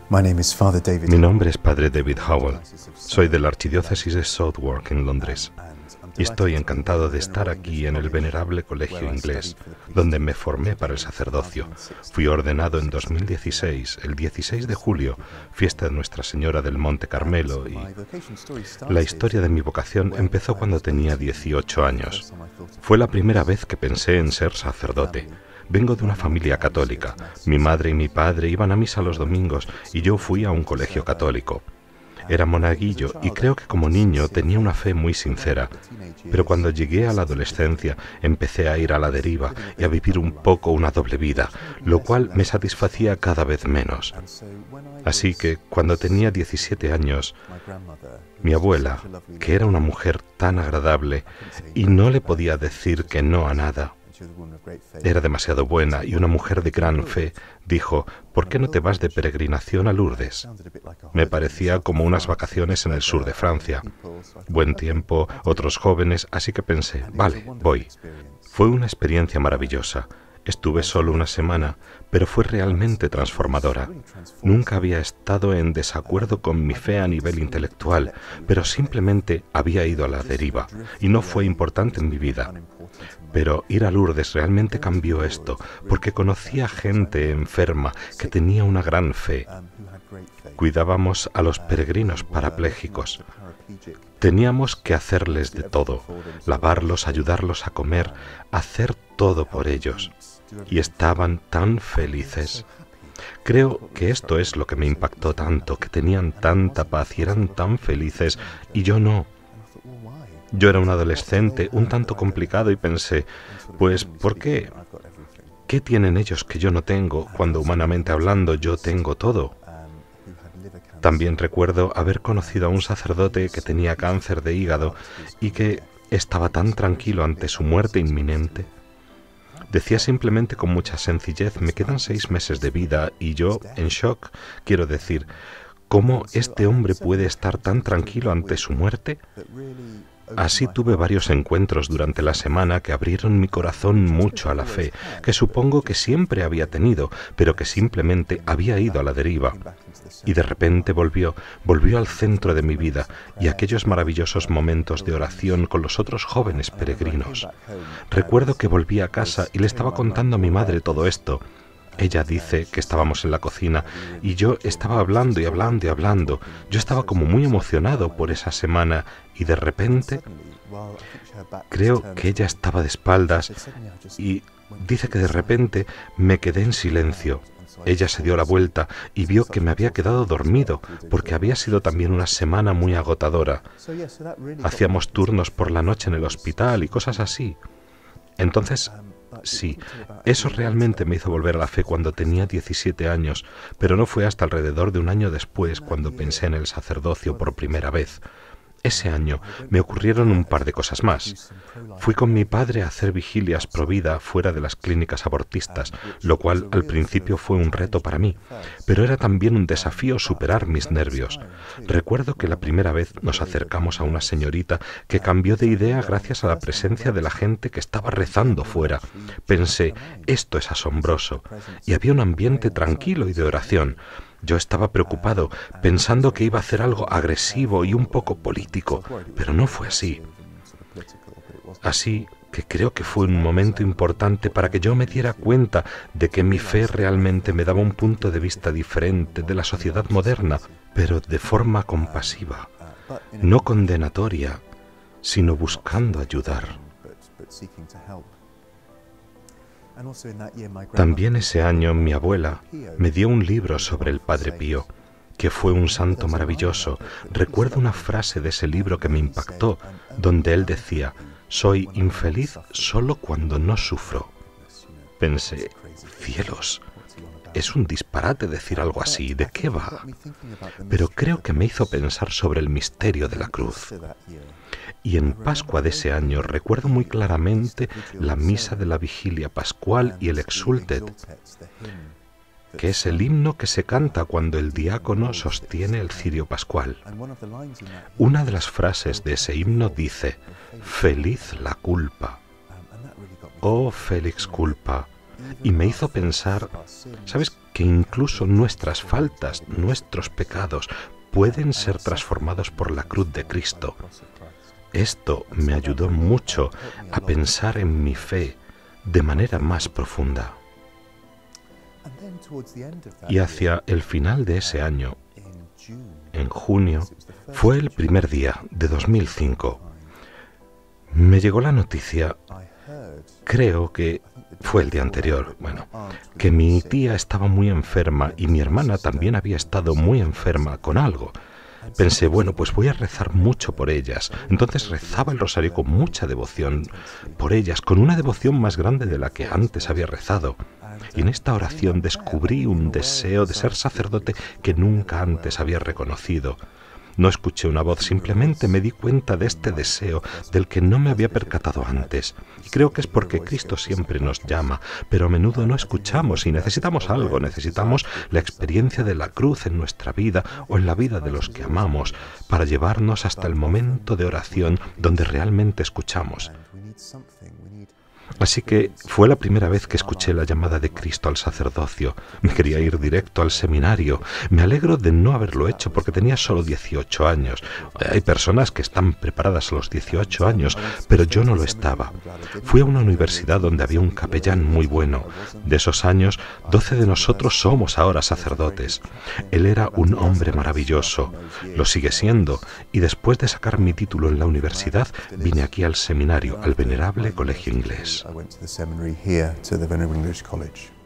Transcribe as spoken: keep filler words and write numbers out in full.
Mi nombre es Padre David Howell. Soy de la Archidiócesis de Southwark en Londres. Y estoy encantado de estar aquí en el venerable colegio inglés, donde me formé para el sacerdocio. Fui ordenado en dos mil dieciséis, el dieciséis de julio, fiesta de Nuestra Señora del Monte Carmelo, y la historia de mi vocación empezó cuando tenía dieciocho años. Fue la primera vez que pensé en ser sacerdote. Vengo de una familia católica. Mi madre y mi padre iban a misa los domingos y yo fui a un colegio católico. Era monaguillo y creo que como niño tenía una fe muy sincera. Pero cuando llegué a la adolescencia empecé a ir a la deriva y a vivir un poco una doble vida, lo cual me satisfacía cada vez menos. Así que cuando tenía diecisiete años, mi abuela, que era una mujer tan agradable y no le podía decir que no a nada, era demasiado buena y una mujer de gran fe, dijo: ¿por qué no te vas de peregrinación a Lourdes? Me parecía como unas vacaciones en el sur de Francia. Buen tiempo, otros jóvenes, así que pensé, vale, voy. Fue una experiencia maravillosa. Estuve solo una semana, pero fue realmente transformadora. Nunca había estado en desacuerdo con mi fe a nivel intelectual, pero simplemente había ido a la deriva, y no fue importante en mi vida. Pero ir a Lourdes realmente cambió esto, porque conocía gente enferma que tenía una gran fe. Cuidábamos a los peregrinos parapléjicos. Teníamos que hacerles de todo, lavarlos, ayudarlos a comer, hacer todo por ellos. Y estaban tan felices. Creo que esto es lo que me impactó tanto, que tenían tanta paz y eran tan felices, y yo no. Yo era un adolescente un tanto complicado y pensé, pues, ¿por qué? ¿Qué tienen ellos que yo no tengo cuando humanamente hablando yo tengo todo? También recuerdo haber conocido a un sacerdote que tenía cáncer de hígado y que estaba tan tranquilo ante su muerte inminente. Decía simplemente con mucha sencillez, me quedan seis meses de vida, y yo, en shock, quiero decir, ¿cómo este hombre puede estar tan tranquilo ante su muerte? Así tuve varios encuentros durante la semana que abrieron mi corazón mucho a la fe, que supongo que siempre había tenido, pero que simplemente había ido a la deriva. Y de repente volvió, volvió al centro de mi vida y aquellos maravillosos momentos de oración con los otros jóvenes peregrinos. Recuerdo que volví a casa y le estaba contando a mi madre todo esto. Ella dice que estábamos en la cocina y yo estaba hablando y hablando y hablando. Yo estaba como muy emocionado por esa semana y de repente creo que ella estaba de espaldas y dice que de repente me quedé en silencio. Ella se dio la vuelta y vio que me había quedado dormido porque había sido también una semana muy agotadora. Hacíamos turnos por la noche en el hospital y cosas así. Entonces, sí, eso realmente me hizo volver a la fe cuando tenía diecisiete años, pero no fue hasta alrededor de un año después cuando pensé en el sacerdocio por primera vez. Ese año me ocurrieron un par de cosas más. Fui con mi padre a hacer vigilias pro vida fuera de las clínicas abortistas, lo cual al principio fue un reto para mí, pero era también un desafío superar mis nervios. Recuerdo que la primera vez nos acercamos a una señorita que cambió de idea gracias a la presencia de la gente que estaba rezando fuera. Pensé, esto es asombroso, y había un ambiente tranquilo y de oración. Yo estaba preocupado, pensando que iba a hacer algo agresivo y un poco político, pero no fue así. Así que creo que fue un momento importante para que yo me diera cuenta de que mi fe realmente me daba un punto de vista diferente de la sociedad moderna, pero de forma compasiva, no condenatoria, sino buscando ayudar. También ese año mi abuela me dio un libro sobre el Padre Pío, que fue un santo maravilloso. Recuerdo una frase de ese libro que me impactó, donde él decía, soy infeliz solo cuando no sufro. Pensé, cielos, es un disparate decir algo así, ¿de qué va? Pero creo que me hizo pensar sobre el misterio de la cruz. Y en Pascua de ese año recuerdo muy claramente la misa de la vigilia pascual y el Exultet, que es el himno que se canta cuando el diácono sostiene el cirio pascual. Una de las frases de ese himno dice, feliz la culpa, oh felix culpa, y me hizo pensar, ¿sabes qué que incluso nuestras faltas, nuestros pecados, pueden ser transformados por la cruz de Cristo. Esto me ayudó mucho a pensar en mi fe de manera más profunda. Y hacia el final de ese año, en junio, fue el primer día de dos mil cinco. Me llegó la noticia, creo que fue el día anterior, bueno, que mi tía estaba muy enferma y mi hermana también había estado muy enferma con algo. Pensé, bueno, pues voy a rezar mucho por ellas. Entonces rezaba el rosario con mucha devoción por ellas, con una devoción más grande de la que antes había rezado. Y en esta oración descubrí un deseo de ser sacerdote que nunca antes había reconocido. No escuché una voz, simplemente me di cuenta de este deseo del que no me había percatado antes. Y creo que es porque Cristo siempre nos llama, pero a menudo no escuchamos y necesitamos algo, necesitamos la experiencia de la cruz en nuestra vida o en la vida de los que amamos para llevarnos hasta el momento de oración donde realmente escuchamos. Así que fue la primera vez que escuché la llamada de Cristo al sacerdocio. Me quería ir directo al seminario. Me alegro de no haberlo hecho porque tenía solo dieciocho años. Hay personas que están preparadas a los dieciocho años, pero yo no lo estaba. Fui a una universidad donde había un capellán muy bueno. De esos años, doce de nosotros somos ahora sacerdotes. Él era un hombre maravilloso. Lo sigue siendo. Y después de sacar mi título en la universidad, vine aquí al seminario, al Venerable Colegio Inglés. I went to the seminary here, to the Venerable English College.